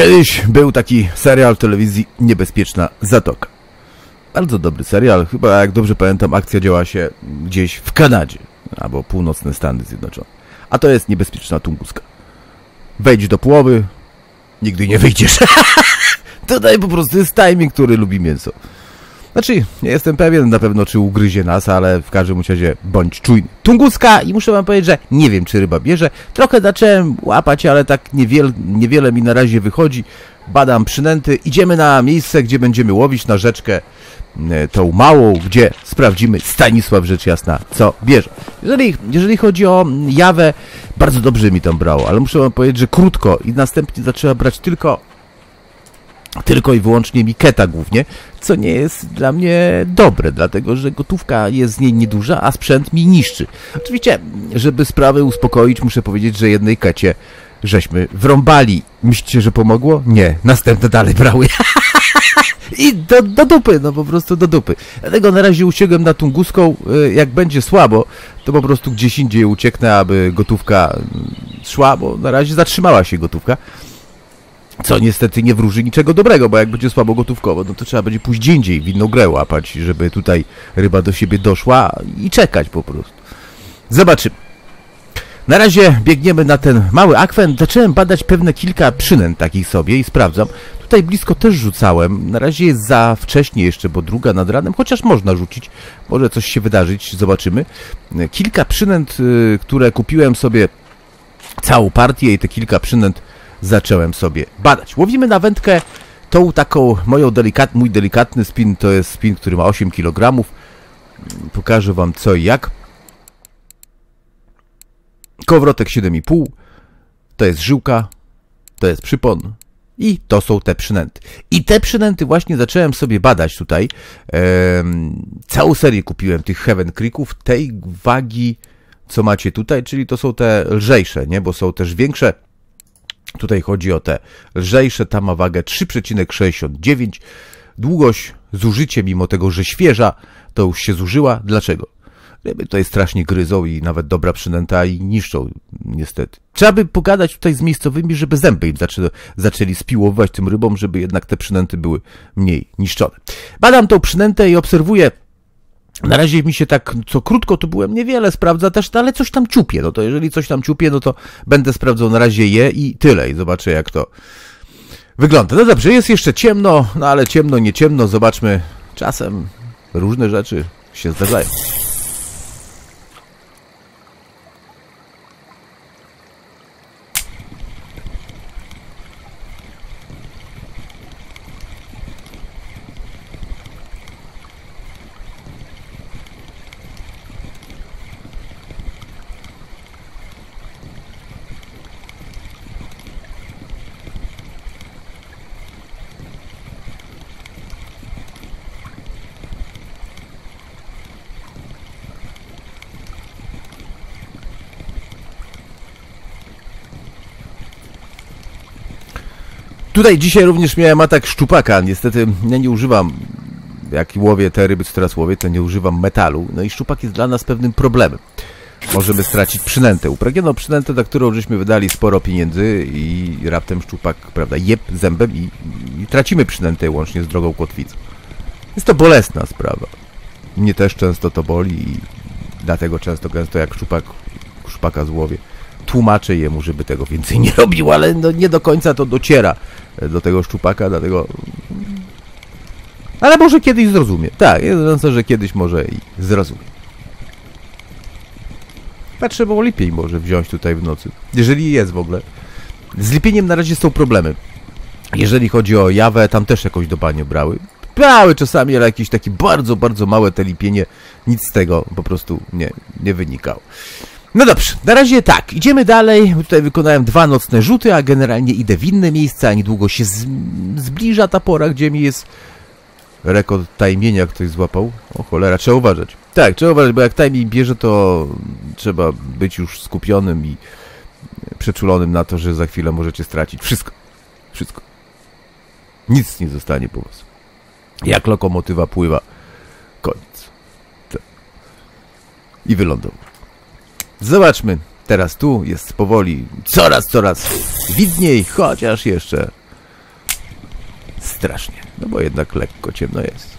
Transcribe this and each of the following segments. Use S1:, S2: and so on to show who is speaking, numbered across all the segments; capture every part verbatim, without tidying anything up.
S1: Kiedyś był taki serial telewizji Niebezpieczna Zatoka. Bardzo dobry serial, chyba jak dobrze pamiętam akcja działa się gdzieś w Kanadzie, albo północne Stany Zjednoczone. A to jest Niebezpieczna Tunguska. Wejdź do połowy, nigdy nie wyjdziesz. Tutaj po prostu jest timing, który lubi mięso. Znaczy, nie jestem pewien na pewno, czy ugryzie nas, ale w każdym razie bądź czujny. Tunguska i muszę wam powiedzieć, że nie wiem, czy ryba bierze. Trochę zacząłem łapać, ale tak niewiele, niewiele mi na razie wychodzi. Badam przynęty. Idziemy na miejsce, gdzie będziemy łowić na rzeczkę tą małą, gdzie sprawdzimy, Stanisław rzecz jasna, co bierze. Jeżeli, jeżeli chodzi o jawę, bardzo dobrze mi tam brało, ale muszę wam powiedzieć, że krótko i następnie zaczęła brać tylko Tylko i wyłącznie miketa głównie, co nie jest dla mnie dobre, dlatego że gotówka jest z niej nieduża, a sprzęt mi niszczy. Oczywiście, żeby sprawę uspokoić, muszę powiedzieć, że jednej kecie żeśmy wrąbali. Myślicie, że pomogło? Nie. Następne dalej brały. I do, do dupy, no po prostu do dupy. Dlatego na razie uciekłem na Tunguską. Jak będzie słabo, to po prostu gdzieś indziej ucieknę, aby gotówka szła, bo na razie zatrzymała się gotówka. Co niestety nie wróży niczego dobrego, bo jak będzie słabo gotówkowo, no to trzeba będzie pójść gdzie indziej w inną grę łapać, żeby tutaj ryba do siebie doszła i czekać po prostu. Zobaczymy. Na razie biegniemy na ten mały akwen. Zacząłem badać pewne kilka przynęt takich sobie i sprawdzam. Tutaj blisko też rzucałem. Na razie jest za wcześnie jeszcze, bo druga nad ranem, chociaż można rzucić. Może coś się wydarzyć, zobaczymy. Kilka przynęt, które kupiłem sobie, całą partię i te kilka przynęt zacząłem sobie badać. Łowimy na wędkę tą taką moją delikat, mój delikatny spin, to jest spin, który ma osiem kilogramów. Pokażę wam co i jak. Kołowrotek siedem i pół. To jest żyłka, to jest przypon i to są te przynęty. I te przynęty właśnie zacząłem sobie badać tutaj. Ehm, całą serię kupiłem tych Heaven Creeków, tej wagi, co macie tutaj, czyli to są te lżejsze, nie? Bo są też większe. Tutaj chodzi o te lżejsze, ta ma wagę trzy przecinek sześćdziesiąt dziewięć. Długość zużycie, mimo tego, że świeża, to już się zużyła. Dlaczego? Ryby tutaj strasznie gryzą i nawet dobra przynęta i niszczą, niestety. Trzeba by pogadać tutaj z miejscowymi, żeby zęby im zaczę zaczęli spiłowywać tym rybom, żeby jednak te przynęty były mniej niszczone. Badam tą przynętę i obserwuję. Na razie mi się tak, co krótko to byłem, niewiele sprawdza też, ale coś tam ciupie. No to jeżeli coś tam ciupie, no to będę sprawdzał na razie je i tyle. I zobaczę, jak to wygląda. No dobrze, jest jeszcze ciemno, no ale ciemno, nie ciemno. Zobaczmy, czasem różne rzeczy się zdarzają. Tutaj dzisiaj również miałem atak szczupaka. Niestety ja nie używam, jak łowię te ryby, co teraz łowię, to nie używam metalu. No i szczupak jest dla nas pewnym problemem. Możemy stracić przynętę. Upragnioną przynętę, za którą żeśmy wydali sporo pieniędzy i raptem szczupak, prawda, jeb zębem i, i tracimy przynętę łącznie z drogą kotwicą. Jest to bolesna sprawa. Mnie też często to boli i dlatego często, gęsto jak szczupak, szczupaka złowię, tłumaczę jemu, żeby tego więcej nie robił, ale no nie do końca to dociera do tego szczupaka, dlatego... Ale może kiedyś zrozumie. Tak, jest szansa, że kiedyś może i zrozumie. Patrzę, bo lipień może wziąć tutaj w nocy. Jeżeli jest w ogóle. Z lipieniem na razie są problemy. Jeżeli chodzi o jawę, tam też jakoś do bani brały. Brały czasami, ale jakieś takie bardzo, bardzo małe te lipienie. Nic z tego po prostu nie, nie wynikało. No dobrze, na razie tak, idziemy dalej. Tutaj wykonałem dwa nocne rzuty, a generalnie idę w inne miejsca, a niedługo się z, zbliża ta pora, gdzie mi jest rekord tajmienia, ktoś złapał. O cholera, trzeba uważać. Tak, trzeba uważać, bo jak timing bierze, to trzeba być już skupionym i przeczulonym na to, że za chwilę możecie stracić wszystko. Wszystko. Nic nie zostanie po was. Jak lokomotywa pływa, koniec. Tak. I wylądował. Zobaczmy, teraz tu jest powoli coraz, coraz widniej, chociaż jeszcze strasznie, no bo jednak lekko ciemno jest.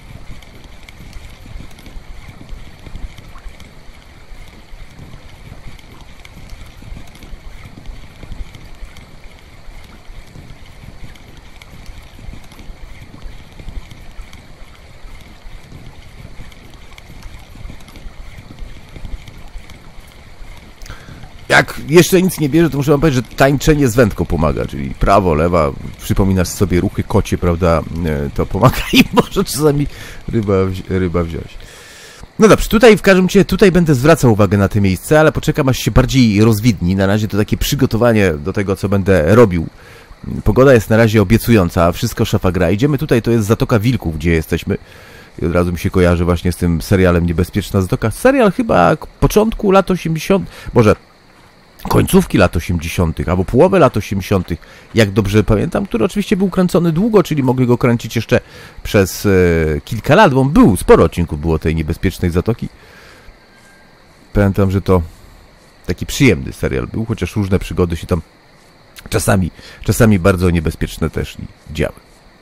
S1: Jak jeszcze nic nie bierze, to muszę wam powiedzieć, że tańczenie z wędką pomaga, czyli prawo, lewa, przypominasz sobie ruchy kocie, prawda, to pomaga i może czasami ryba, ryba wziąć. No dobrze, tutaj w każdym razie, tutaj będę zwracał uwagę na te miejsce, ale poczekam, aż się bardziej rozwidni. Na razie to takie przygotowanie do tego, co będę robił. Pogoda jest na razie obiecująca, wszystko szafa gra. Idziemy tutaj, to jest Zatoka Wilków, gdzie jesteśmy. I od razu mi się kojarzy właśnie z tym serialem Niebezpieczna Zatoka. Serial chyba początku lat osiemdziesiątych, może końcówki lat osiemdziesiątych, albo połowę lat osiemdziesiątych, jak dobrze pamiętam, który oczywiście był kręcony długo, czyli mogli go kręcić jeszcze przez e, kilka lat, bo był, sporo odcinków było tej Niebezpiecznej Zatoki. Pamiętam, że to taki przyjemny serial był, chociaż różne przygody się tam czasami, czasami bardzo niebezpieczne też działy.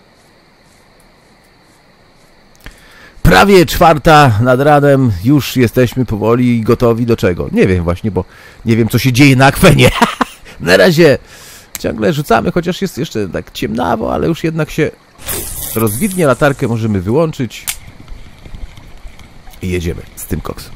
S1: Prawie czwarta nad ranem, już jesteśmy powoli gotowi do czego? Nie wiem właśnie, bo nie wiem, co się dzieje na akwenie. Na razie ciągle rzucamy, chociaż jest jeszcze tak ciemnawo, ale już jednak się rozwidnie, latarkę możemy wyłączyć i jedziemy z tym koksem.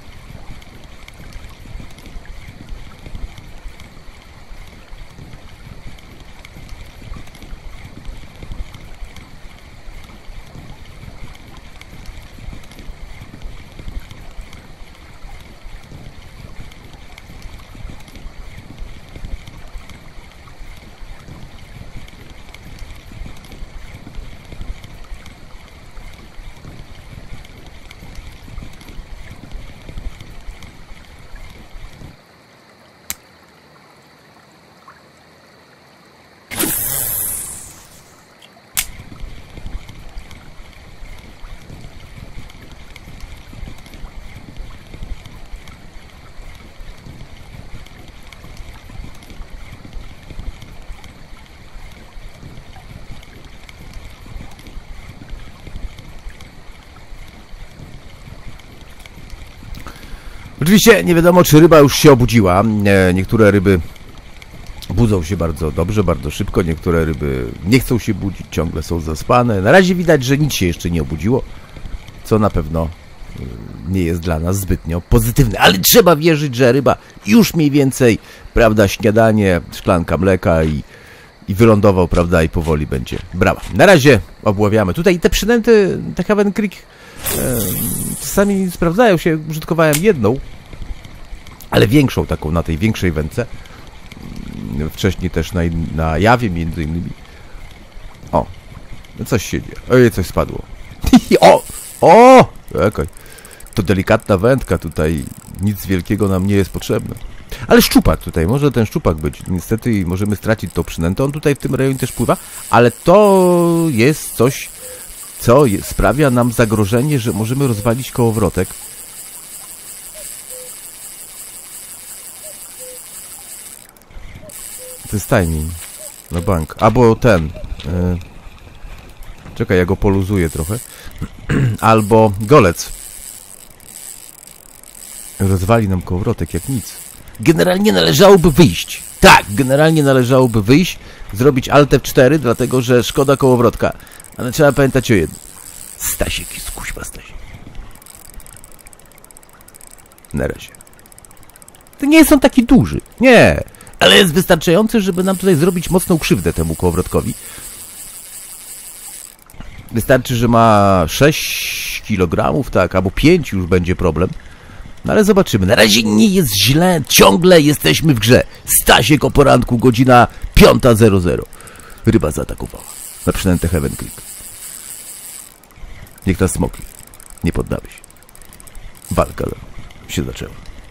S1: Oczywiście nie wiadomo, czy ryba już się obudziła. Niektóre ryby budzą się bardzo dobrze, bardzo szybko. Niektóre ryby nie chcą się budzić, ciągle są zaspane. Na razie widać, że nic się jeszcze nie obudziło, co na pewno nie jest dla nas zbytnio pozytywne. Ale trzeba wierzyć, że ryba już mniej więcej, prawda, śniadanie, szklanka mleka i, i wylądował, prawda, i powoli będzie brała. Na razie obławiamy. Tutaj te przynęty, te Haven Creek, e, czasami sprawdzają się. Użytkowałem jedną, ale większą taką, na tej większej wędce. Wcześniej też na, na jawie między innymi. O, coś się dzieje. Ojej, coś spadło. O! O! Czekaj. To delikatna wędka tutaj. Nic wielkiego nam nie jest potrzebne. Ale szczupak tutaj, może ten szczupak być. Niestety możemy stracić tą przynętę. On tutaj w tym rejonie też pływa, ale to jest coś, co sprawia nam zagrożenie, że możemy rozwalić kołowrotek. To jest timing. Na bank. Albo ten. Yy. Czekaj, ja go poluzuję trochę. Albo golec. Rozwali nam kołowrotek jak nic. Generalnie należałoby wyjść. Tak, generalnie należałoby wyjść, zrobić Alt F cztery, dlatego że szkoda kołowrotka. Ale trzeba pamiętać o jednym. Stasiek jest kuźwa, Stasiek. Na razie. To nie są taki duży. Nie. Ale jest wystarczający, żeby nam tutaj zrobić mocną krzywdę temu kołowrotkowi. Wystarczy, że ma sześć kilogramów, tak, albo pięć już będzie problem. No ale zobaczymy. Na razie nie jest źle. Ciągle jesteśmy w grze. Stasiek o poranku, godzina piąta zero zero. Ryba zaatakowała. Na przynętę Haven Creek. Niech nas smoki. Nie poddamy się. Walka się zaczęła.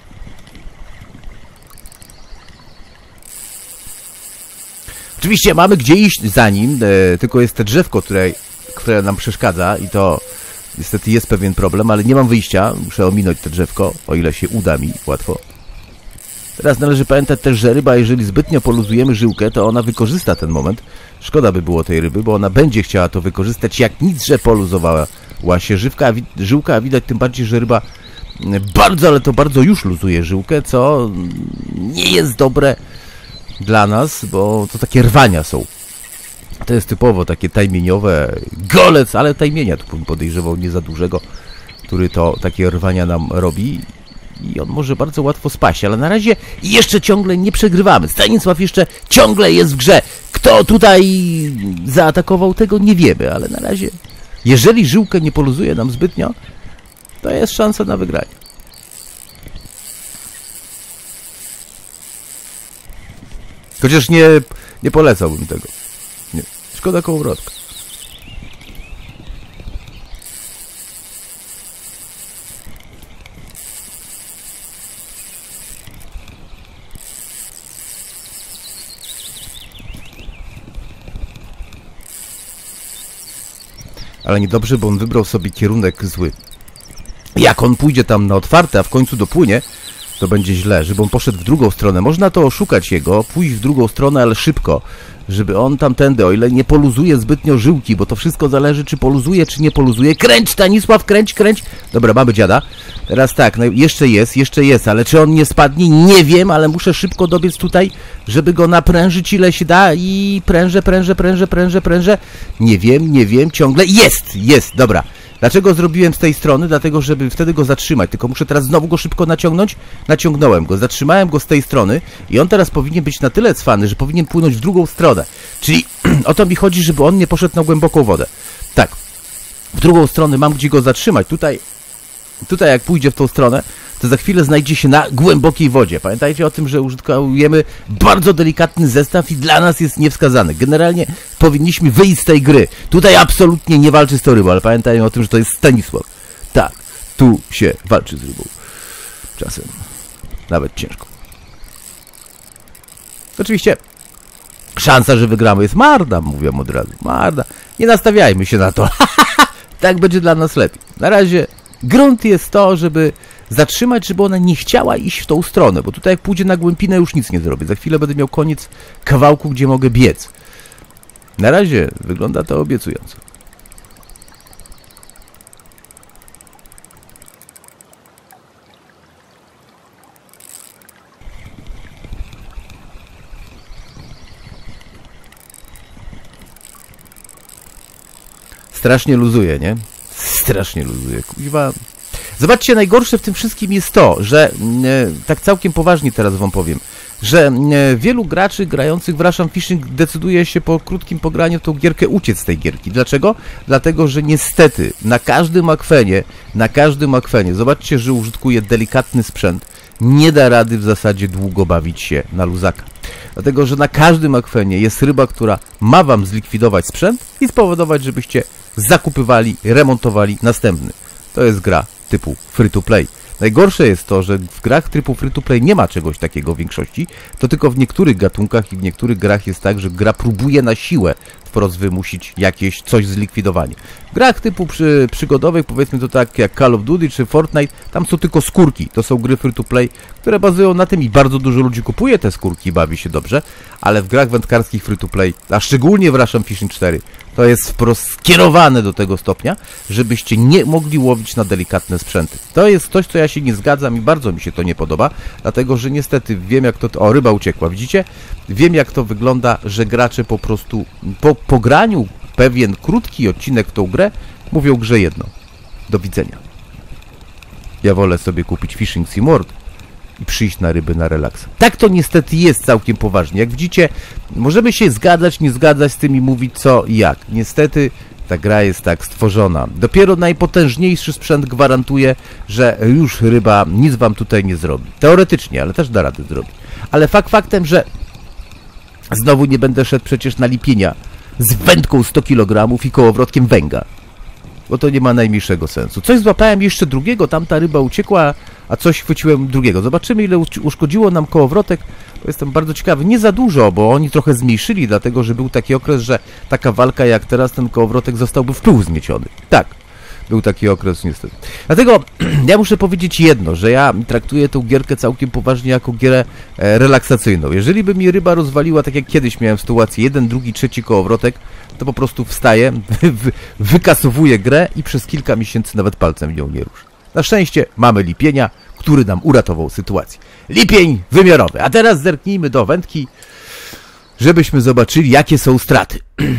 S1: Oczywiście mamy gdzie iść za nim, e, tylko jest to drzewko, które, które nam przeszkadza i to niestety jest pewien problem, ale nie mam wyjścia. Muszę ominąć to drzewko, o ile się uda mi łatwo. Teraz należy pamiętać też, że ryba, jeżeli zbytnio poluzujemy żyłkę, to ona wykorzysta ten moment. Szkoda by było tej ryby, bo ona będzie chciała to wykorzystać jak nic, że poluzowała się żywka, a żyłka, a widać tym bardziej, że ryba bardzo, ale to bardzo już luzuje żyłkę, co nie jest dobre dla nas, bo to takie rwania są. To jest typowo takie tajmieniowe, golec, ale tajmienia, tu bym podejrzewał nie za dużego, który to takie rwania nam robi i on może bardzo łatwo spaść, ale na razie jeszcze ciągle nie przegrywamy. Stanisław jeszcze ciągle jest w grze. Kto tutaj zaatakował, tego nie wiemy, ale na razie, jeżeli żyłkę nie poluzuje nam zbytnio, to jest szansa na wygranie. Chociaż nie, nie polecałbym tego. Nie. Szkoda kołowrotka. Ale niedobrze, bo on wybrał sobie kierunek zły. Jak on pójdzie tam na otwarte, a w końcu dopłynie, to będzie źle, żeby on poszedł w drugą stronę. Można to oszukać jego, pójść w drugą stronę, ale szybko, żeby on tamtędy, o ile nie poluzuje zbytnio żyłki, bo to wszystko zależy, czy poluzuje, czy nie poluzuje. Kręć, Stanisław, kręć, kręć. Dobra, mamy dziada. Teraz tak, no jeszcze jest, jeszcze jest, ale czy on nie spadnie? Nie wiem, ale muszę szybko dobiec tutaj, żeby go naprężyć, ile się da i prężę, prężę, prężę, prężę, prężę. Nie wiem, nie wiem, ciągle jest, jest, dobra. Dlaczego zrobiłem z tej strony? Dlatego, żeby wtedy go zatrzymać. Tylko muszę teraz znowu go szybko naciągnąć. Naciągnąłem go, zatrzymałem go z tej strony i on teraz powinien być na tyle cwany, że powinien płynąć w drugą stronę. Czyli o to mi chodzi, żeby on nie poszedł na głęboką wodę. Tak, w drugą stronę mam gdzie go zatrzymać. Tutaj, tutaj jak pójdzie w tą stronę, to za chwilę znajdzie się na głębokiej wodzie. Pamiętajcie o tym, że użytkujemy bardzo delikatny zestaw i dla nas jest niewskazany. Generalnie powinniśmy wyjść z tej gry. Tutaj absolutnie nie walczy z tą rybą, ale pamiętajmy o tym, że to jest Stanisław. Tak, tu się walczy z rybą. Czasem nawet ciężko. Oczywiście szansa, że wygramy jest marna, mówię od razu. Marna. Nie nastawiajmy się na to. Tak będzie dla nas lepiej. Na razie grunt jest to, żeby zatrzymać, żeby ona nie chciała iść w tą stronę, bo tutaj jak pójdzie na głębinę, już nic nie zrobię. Za chwilę będę miał koniec kawałku, gdzie mogę biec. Na razie wygląda to obiecująco. Strasznie luzuje, nie? Strasznie luzuje. Kuźwa. Zobaczcie, najgorsze w tym wszystkim jest to, że, e, tak całkiem poważnie teraz wam powiem, że e, wielu graczy grających w Russian Fishing decyduje się po krótkim pograniu w tą gierkę uciec z tej gierki. Dlaczego? Dlatego, że niestety na każdym akwenie, na każdym akwenie, zobaczcie, że użytkuje delikatny sprzęt, nie da rady w zasadzie długo bawić się na luzaka. Dlatego, że na każdym akwenie jest ryba, która ma wam zlikwidować sprzęt i spowodować, żebyście zakupywali, remontowali następny. To jest gra typu free to play. Najgorsze jest to, że w grach typu free to play nie ma czegoś takiego w większości, to tylko w niektórych gatunkach i w niektórych grach jest tak, że gra próbuje na siłę wprost wymusić jakieś coś zlikwidowanie. W grach typu przy, przygodowych, powiedzmy to tak jak Call of Duty czy Fortnite, tam są tylko skórki. To są gry free to play, które bazują na tym i bardzo dużo ludzi kupuje te skórki i bawi się dobrze, ale w grach wędkarskich free to play, a szczególnie w Russian Fishing cztery, to jest wprost skierowane do tego stopnia, żebyście nie mogli łowić na delikatne sprzęty. To jest coś, co ja się nie zgadzam i bardzo mi się to nie podoba, dlatego że niestety wiem, jak to... O, ryba uciekła, widzicie? Wiem, jak to wygląda, że gracze po prostu po pograniu pewien krótki odcinek w tą grę mówią grze jedno. Do widzenia. Ja wolę sobie kupić Fishing Sim World i przyjść na ryby na relaks. Tak to niestety jest całkiem poważnie. Jak widzicie, możemy się zgadzać, nie zgadzać z tym i mówić co i jak. Niestety ta gra jest tak stworzona. Dopiero najpotężniejszy sprzęt gwarantuje, że już ryba nic wam tutaj nie zrobi. Teoretycznie, ale też da radę zrobić. Ale fakt faktem, że znowu nie będę szedł przecież na lipienia z wędką sto kilogramów i kołowrotkiem węga. Bo to nie ma najmniejszego sensu. Coś złapałem jeszcze drugiego, tamta ryba uciekła, a coś chwyciłem drugiego. Zobaczymy, ile uszkodziło nam kołowrotek. To jestem bardzo ciekawy. Nie za dużo, bo oni trochę zmniejszyli, dlatego że był taki okres, że taka walka jak teraz, ten kołowrotek zostałby w pył zmieciony. Tak. Był taki okres niestety. Dlatego ja muszę powiedzieć jedno, że ja traktuję tę gierkę całkiem poważnie jako gierę e, relaksacyjną. Jeżeli by mi ryba rozwaliła, tak jak kiedyś miałem sytuację, jeden, drugi, trzeci kołowrotek, to po prostu wstaję, wy, wykasowuję grę i przez kilka miesięcy nawet palcem nią nie ruszę. Na szczęście mamy lipienia, który nam uratował sytuację. Lipień wymiarowy. A teraz zerknijmy do wędki, żebyśmy zobaczyli, jakie są straty.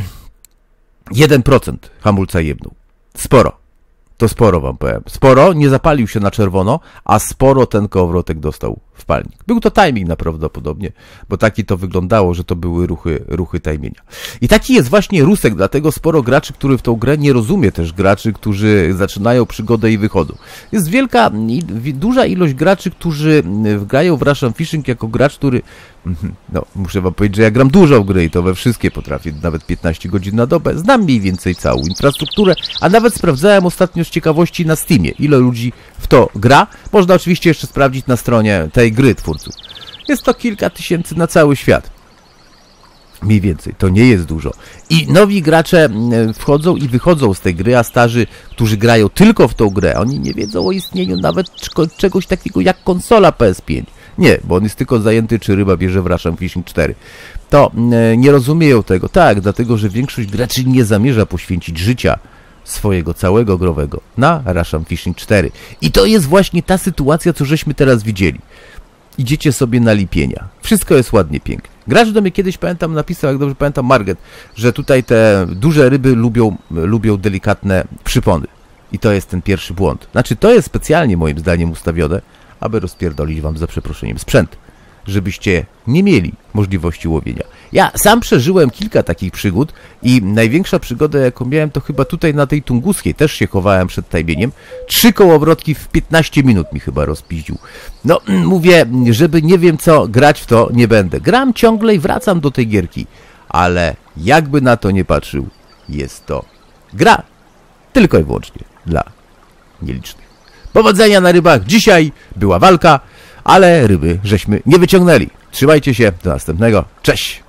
S1: jeden procent hamulca jebnął. Sporo. To sporo wam powiem. Sporo, nie zapalił się na czerwono, a sporo ten kołowrotek dostał w palnik. Był to timing najprawdopodobniej, bo taki to wyglądało, że to były ruchy, ruchy tajmienia. I taki jest właśnie Rusek, dlatego sporo graczy, którzy w tą grę nie rozumie też graczy, którzy zaczynają przygodę i wychodzą. Jest wielka, duża ilość graczy, którzy grają w Russian Fishing jako gracz, który, no muszę wam powiedzieć, że ja gram dużo w gry i to we wszystkie potrafię, nawet piętnaście godzin na dobę. Znam mniej więcej całą infrastrukturę, a nawet sprawdzałem ostatnio z ciekawości na Steamie, ile ludzi w to gra. Można oczywiście jeszcze sprawdzić na stronie tej gry twórców. Jest to kilka tysięcy na cały świat. Mniej więcej, to nie jest dużo. I nowi gracze wchodzą i wychodzą z tej gry, a starzy, którzy grają tylko w tą grę, oni nie wiedzą o istnieniu nawet czegoś takiego jak konsola P S pięć. Nie, bo on jest tylko zajęty, czy ryba bierze w Russian Fishing cztery. To nie rozumieją tego. Tak, dlatego, że większość graczy nie zamierza poświęcić życia swojego całego growego na Russian Fishing cztery. I to jest właśnie ta sytuacja, co żeśmy teraz widzieli. Idziecie sobie na lipienia. Wszystko jest ładnie, pięknie. Gracz do mnie kiedyś, pamiętam, napisał, jak dobrze pamiętam, Marget, że tutaj te duże ryby lubią, lubią delikatne przypony. I to jest ten pierwszy błąd. Znaczy, to jest specjalnie moim zdaniem ustawione, aby rozpierdolić wam za przeproszeniem sprzęt, żebyście nie mieli możliwości łowienia. Ja sam przeżyłem kilka takich przygód i największa przygoda, jaką miałem, to chyba tutaj na tej Tunguskiej, też się chowałem przed tajmieniem. Trzy kołowrotki w piętnaście minut mi chyba rozpiździł. No, mówię, żeby nie wiem co, grać w to nie będę. Gram ciągle i wracam do tej gierki, ale jakby na to nie patrzył, jest to gra tylko i wyłącznie dla nielicznych. Powodzenia na rybach. Dzisiaj była walka, ale ryby żeśmy nie wyciągnęli. Trzymajcie się, do następnego. Cześć!